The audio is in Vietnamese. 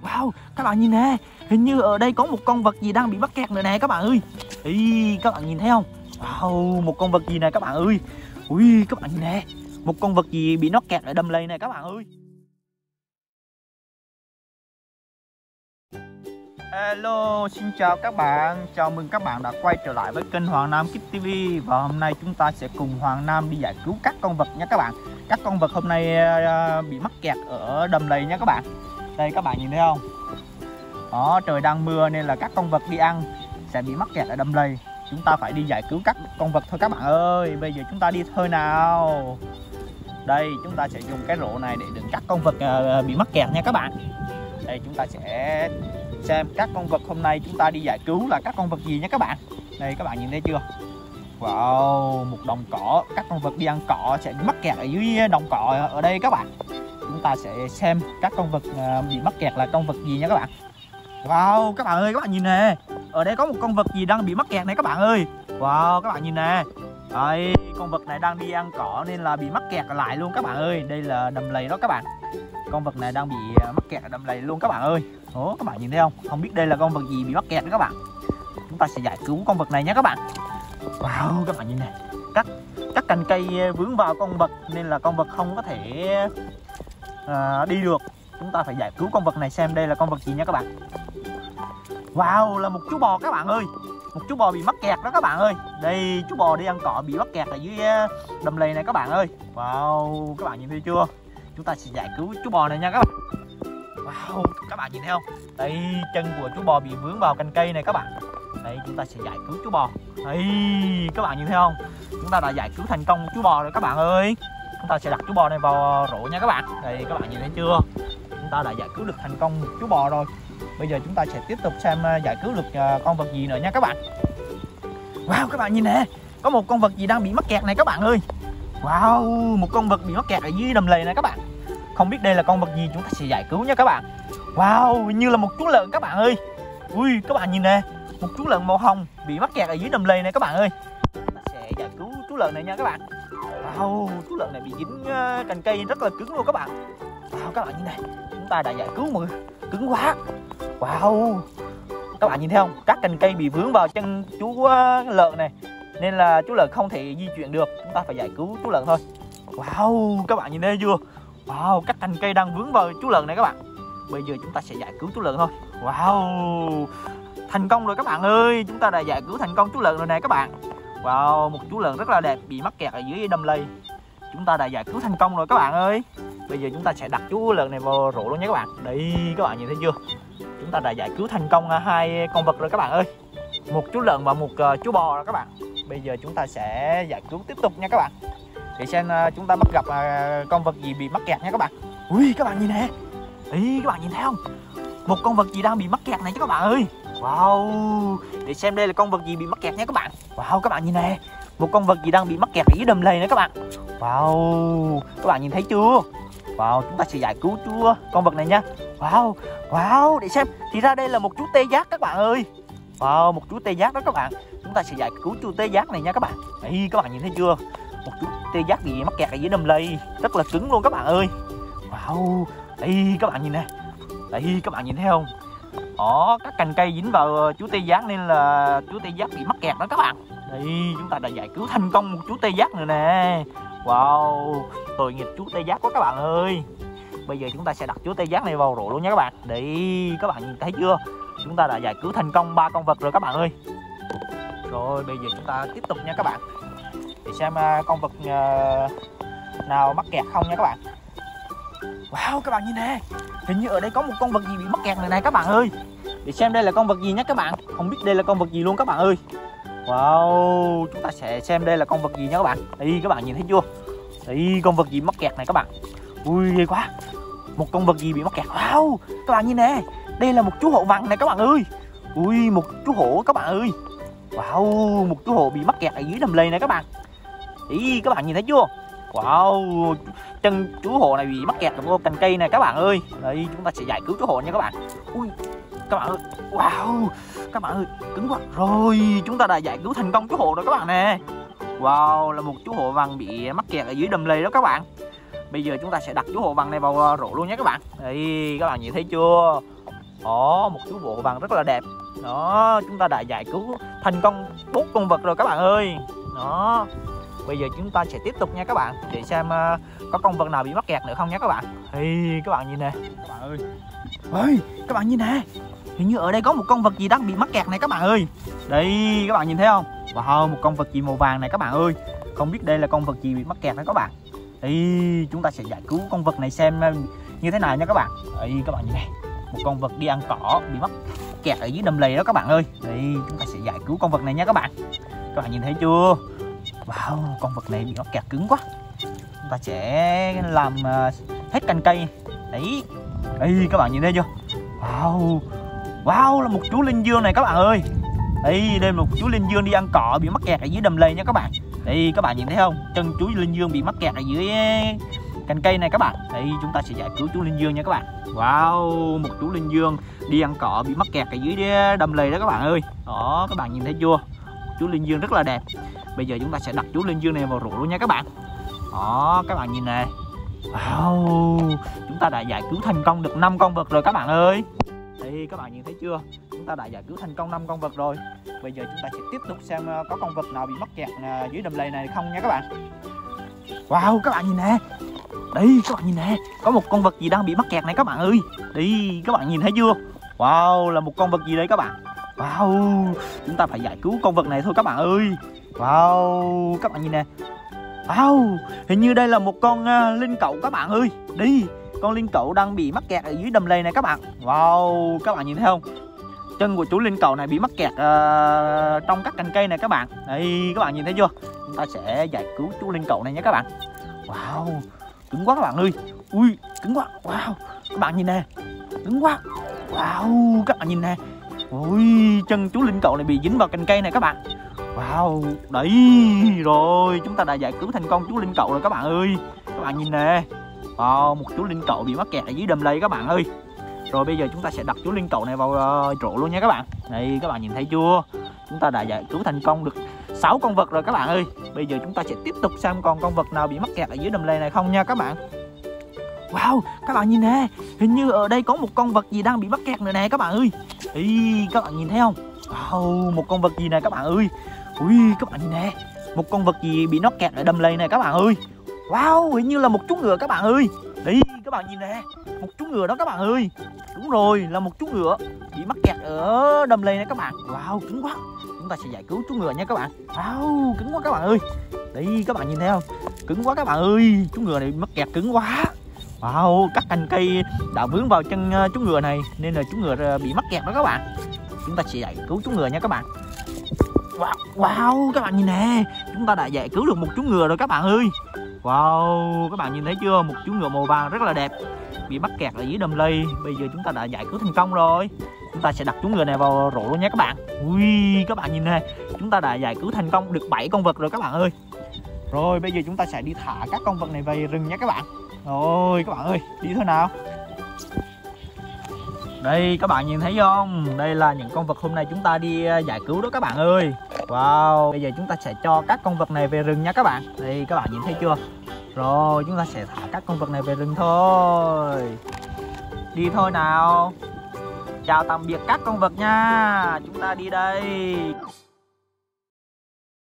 Wow, các bạn nhìn nè, hình như ở đây có một con vật gì đang bị mắc kẹt nữa nè các bạn ơi. Ý, các bạn nhìn thấy không? Wow, một con vật gì nè các bạn ơi. Ui, các bạn nhìn nè, một con vật gì bị nó kẹt ở đầm lầy này các bạn ơi. Hello, xin chào các bạn. Chào mừng các bạn đã quay trở lại với kênh Hoàng Nam Kids TV. Và hôm nay chúng ta sẽ cùng Hoàng Nam đi giải cứu các con vật nha các bạn. Các con vật hôm nay bị mắc kẹt ở đầm lầy nha các bạn. Đây các bạn nhìn thấy không? Đó, trời đang mưa nên là các con vật đi ăn sẽ bị mắc kẹt ở đầm lầy. Chúng ta phải đi giải cứu các con vật thôi các bạn ơi. Bây giờ chúng ta đi thôi nào. Đây, chúng ta sẽ dùng cái rổ này để đựng các con vật bị mắc kẹt nha các bạn. Đây, chúng ta sẽ xem các con vật hôm nay chúng ta đi giải cứu là các con vật gì nhé các bạn. Đây các bạn nhìn thấy chưa? Wow, một đồng cỏ. Các con vật đi ăn cỏ sẽ bị mắc kẹt ở dưới đồng cỏ ở đây các bạn. Chúng ta sẽ xem các con vật bị mắc kẹt là con vật gì nha các bạn. Wow, các bạn ơi, các bạn nhìn nè, ở đây có một con vật gì đang bị mắc kẹt này các bạn ơi. Wow, các bạn nhìn nè. Đây, con vật này đang đi ăn cỏ nên là bị mắc kẹt lại luôn các bạn ơi. Đây là đầm lầy đó các bạn. Con vật này đang bị mắc kẹt ở đầm lầy luôn các bạn ơi. Ủa, các bạn nhìn thấy không? Không biết đây là con vật gì bị mắc kẹt đó các bạn. Chúng ta sẽ giải cứu con vật này nhé các bạn. Wow, các bạn nhìn này, các cành cây vướng vào con vật nên là con vật không có thể đi được. Chúng ta phải giải cứu con vật này xem đây là con vật gì nha các bạn. Wow, là một chú bò các bạn ơi. Một chú bò bị mắc kẹt đó các bạn ơi. Đây, chú bò đi ăn cỏ bị mắc kẹt ở dưới đầm lầy này các bạn ơi. Wow, các bạn nhìn thấy chưa? Chúng ta sẽ giải cứu chú bò này nha các bạn. Wow, các bạn nhìn thấy không? Đây, chân của chú bò bị vướng vào cành cây này các bạn. Đây, chúng ta sẽ giải cứu chú bò. Đây, các bạn nhìn thấy không? Chúng ta đã giải cứu thành công chú bò rồi các bạn ơi. Chúng ta sẽ đặt chú bò này vào rổ nha các bạn. Đây, các bạn nhìn thấy chưa? Chúng ta đã giải cứu được thành công một chú bò rồi. Bây giờ chúng ta sẽ tiếp tục xem giải cứu được con vật gì nữa nha các bạn. Wow, các bạn nhìn nè, có một con vật gì đang bị mắc kẹt này các bạn ơi. Wow, một con vật bị mắc kẹt ở dưới đầm lầy này các bạn. Không biết đây là con vật gì, chúng ta sẽ giải cứu nha các bạn. Wow, như là một chú lợn các bạn ơi. Ui, các bạn nhìn nè, một chú lợn màu hồng bị mắc kẹt ở dưới đầm lầy này các bạn ơi. Chúng ta sẽ giải cứu chú lợn này nha các bạn. Wow, chú lợn này bị dính cành cây rất là cứng luôn các bạn. Wow, các bạn nhìn này, chúng ta đã giải cứu mà cứng quá. Wow, các bạn nhìn thấy không? Các cành cây bị vướng vào chân chú lợn này nên là chú lợn không thể di chuyển được. Chúng ta phải giải cứu chú lợn thôi. Wow, các bạn nhìn thấy chưa? Wow, các cành cây đang vướng vào chú lợn này các bạn. Bây giờ chúng ta sẽ giải cứu chú lợn thôi. Wow, thành công rồi các bạn ơi. Chúng ta đã giải cứu thành công chú lợn rồi này các bạn. Wow, một chú lợn rất là đẹp bị mắc kẹt ở dưới đầm lầy. Chúng ta đã giải cứu thành công rồi các bạn ơi. Bây giờ chúng ta sẽ đặt chú lợn này vào rổ luôn nha các bạn. Đây, các bạn nhìn thấy chưa? Chúng ta đã giải cứu thành công hai con vật rồi các bạn ơi. Một chú lợn và một chú bò rồi các bạn. Bây giờ chúng ta sẽ giải cứu tiếp tục nha các bạn. Để xem chúng ta bắt gặp con vật gì bị mắc kẹt nha các bạn. Ui, các bạn nhìn nè. Ý, các bạn nhìn thấy không? Một con vật gì đang bị mắc kẹt này chứ các bạn ơi. Wow, để xem đây là con vật gì bị mắc kẹt nha các bạn. Wow, các bạn nhìn nè, một con vật gì đang bị mắc kẹt ở dưới đầm lầy này các bạn. Wow, các bạn nhìn thấy chưa? Wow, chúng ta sẽ giải cứu con vật này nha. Wow, wow, để xem, thì ra đây là một chú tê giác các bạn ơi. Wow, một chú tê giác đó các bạn. Chúng ta sẽ giải cứu chú tê giác này nha các bạn. Đây, các bạn nhìn thấy chưa? Một chú tê giác bị mắc kẹt ở dưới đầm lầy, rất là cứng luôn các bạn ơi. Wow, đây các bạn nhìn nè. Đây, các bạn nhìn thấy không? Đó, các cành cây dính vào chú tê giác nên là chú tê giác bị mắc kẹt đó các bạn. Đây, chúng ta đã giải cứu thành công một chú tê giác nữa nè. Wow, tội nghiệp chú tê giác quá các bạn ơi. Bây giờ chúng ta sẽ đặt chú tê giác này vào rổ luôn nha các bạn. Đây, các bạn nhìn thấy chưa? Chúng ta đã giải cứu thành công 3 con vật rồi các bạn ơi. Rồi, bây giờ chúng ta tiếp tục nha các bạn. Để xem con vật nào mắc kẹt không nha các bạn. Wow, các bạn nhìn nè, hình như ở đây có một con vật gì bị mắc kẹt này này các bạn ơi. Để xem đây là con vật gì nhé các bạn. Không biết đây là con vật gì luôn các bạn ơi. Wow, chúng ta sẽ xem đây là con vật gì nha các bạn. Đây, các bạn nhìn thấy chưa? Đây, con vật gì mắc kẹt này các bạn. Ui, ghê quá. Một con vật gì bị mắc kẹt. Wow, các bạn nhìn nè, đây là một chú hổ vàng này các bạn ơi. Ui, một chú hổ các bạn ơi. Wow, một chú hổ bị mắc kẹt ở dưới đầm lầy này các bạn. Ý, các bạn nhìn thấy chưa? Wow, chân chú hổ này bị mắc kẹt vào cành cây này các bạn ơi. Đây, chúng ta sẽ giải cứu chú hổ nha các bạn. Ui, các bạn ơi, wow, các bạn ơi, cứng quá. Rồi, chúng ta đã giải cứu thành công chú hổ rồi các bạn nè. Wow, là một chú hổ vàng bị mắc kẹt ở dưới đầm lầy đó các bạn. Bây giờ chúng ta sẽ đặt chú hổ vàng này vào rổ luôn nhé các bạn. Đây, các bạn nhìn thấy chưa? Đó, một chú bộ vàng rất là đẹp. Đó, chúng ta đã giải cứu thành công 4 con vật rồi các bạn ơi. Đó, bây giờ chúng ta sẽ tiếp tục nha các bạn, để xem có con vật nào bị mắc kẹt nữa không nha các bạn. Thì các bạn nhìn nè, các bạn ơi. Ơi, các bạn nhìn nè, hình như ở đây có một con vật gì đang bị mắc kẹt này các bạn ơi. Đây, các bạn nhìn thấy không? Wow, một con vật gì màu vàng này các bạn ơi. Không biết đây là con vật gì bị mắc kẹt đó các bạn. Đây, chúng ta sẽ giải cứu con vật này xem như thế nào nha các bạn. Đây, các bạn nhìn này, một con vật đi ăn cỏ bị mắc kẹt ở dưới đầm lầy đó các bạn ơi. Đây, chúng ta sẽ giải cứu con vật này nha các bạn. Các bạn nhìn thấy chưa? Wow, con vật này bị mắc kẹt cứng quá. Chúng ta sẽ làm hết cành cây. Đấy, đây các bạn nhìn thấy chưa? Wow, wow, là một chú linh dương này các bạn ơi. Đây, đây là một chú linh dương đi ăn cỏ bị mắc kẹt ở dưới đầm lầy nha các bạn. Đây, các bạn nhìn thấy không? Chân chú linh dương bị mắc kẹt ở dưới cành cây này các bạn. Đây, chúng ta sẽ giải cứu chú linh dương nha các bạn. Wow, một chú linh dương đi ăn cỏ bị mắc kẹt ở dưới đầm lầy đó các bạn ơi. Đó, các bạn nhìn thấy chưa? Chú linh dương rất là đẹp. Bây giờ chúng ta sẽ đặt chú linh dương này vào rổ luôn nha các bạn. Đó, các bạn nhìn nè. Wow, chúng ta đã giải cứu thành công được 5 con vật rồi các bạn ơi. Đây, các bạn nhìn thấy chưa? Chúng ta đã giải cứu thành công 5 con vật rồi. Bây giờ chúng ta sẽ tiếp tục xem có con vật nào bị mắc kẹt dưới đầm lầy này không nha các bạn. Wow, các bạn nhìn nè. Đây, các bạn nhìn nè, có một con vật gì đang bị mắc kẹt này các bạn ơi. Đi, các bạn nhìn thấy chưa? Wow, là một con vật gì đấy các bạn. Wow, chúng ta phải giải cứu con vật này thôi các bạn ơi. Wow, các bạn nhìn nè. Wow, hình như đây là một con linh cẩu các bạn ơi. Đi, con linh cẩu đang bị mắc kẹt ở dưới đầm lầy này các bạn. Wow, các bạn nhìn thấy không? Chân của chú linh cẩu này bị mắc kẹt trong các cành cây này các bạn. Đây, các bạn nhìn thấy chưa? Chúng ta sẽ giải cứu chú linh cẩu này nhé các bạn. Wow, cứng quá các bạn ơi. Ui, cứng quá. Wow, các bạn nhìn nè, cứng quá. Wow, các bạn nhìn nè. Ui, chân chú linh cẩu này bị dính vào cành cây này các bạn. Wow, đấy rồi, chúng ta đã giải cứu thành công chú linh cẩu rồi các bạn ơi. Các bạn nhìn nè. Wow, một chú linh cẩu bị mắc kẹt ở dưới đầm lầy các bạn ơi. Rồi bây giờ chúng ta sẽ đặt chú linh cẩu này vào rổ luôn nha các bạn. Đây, các bạn nhìn thấy chưa? Chúng ta đã giải cứu thành công được 6 con vật rồi các bạn ơi. Bây giờ chúng ta sẽ tiếp tục xem còn con vật nào bị mắc kẹt ở dưới đầm lầy này không nha các bạn. Wow, các bạn nhìn nè, hình như ở đây có một con vật gì đang bị mắc kẹt nữa nè các bạn ơi. Ý, các bạn nhìn thấy không? Wow, một con vật gì này các bạn ơi. Ui, các bạn nhìn nè, một con vật gì bị nó kẹt ở đầm lầy này các bạn ơi. Wow, hình như là một chú ngựa các bạn ơi. Đi, các bạn nhìn nè, một chú ngựa đó các bạn ơi. Đúng rồi, là một chú ngựa bị mắc kẹt ở đầm lầy này các bạn. Wow, cứng quá. Chúng ta sẽ giải cứu chú ngựa nha các bạn. Wow, cứng quá các bạn ơi. Đi, các bạn nhìn thấy không? Cứng quá các bạn ơi, chú ngựa này mắc kẹt cứng quá. Wow, các cành cây đã vướng vào chân chú ngựa này nên là chú ngựa bị mắc kẹt đó các bạn. Chúng ta sẽ giải cứu chú ngựa nha các bạn. Wow, wow, các bạn nhìn nè, chúng ta đã giải cứu được một chú ngựa rồi các bạn ơi. Wow, các bạn nhìn thấy chưa? Một chú ngựa màu vàng rất là đẹp bị mắc kẹt ở dưới đầm lầy. Bây giờ chúng ta đã giải cứu thành công rồi. Chúng ta sẽ đặt chú ngựa này vào rổ luôn nha các bạn. Ui, các bạn nhìn nè, chúng ta đã giải cứu thành công được 7 con vật rồi các bạn ơi. Rồi bây giờ chúng ta sẽ đi thả các con vật này về rừng nha các bạn. Rồi các bạn ơi, đi thôi nào. Đây, các bạn nhìn thấy không? Đây là những con vật hôm nay chúng ta đi giải cứu đó các bạn ơi. Wow, bây giờ chúng ta sẽ cho các con vật này về rừng nha các bạn. Đây, các bạn nhìn thấy chưa? Rồi, chúng ta sẽ thả các con vật này về rừng thôi. Đi thôi nào. Chào tạm biệt các con vật nha. Chúng ta đi đây.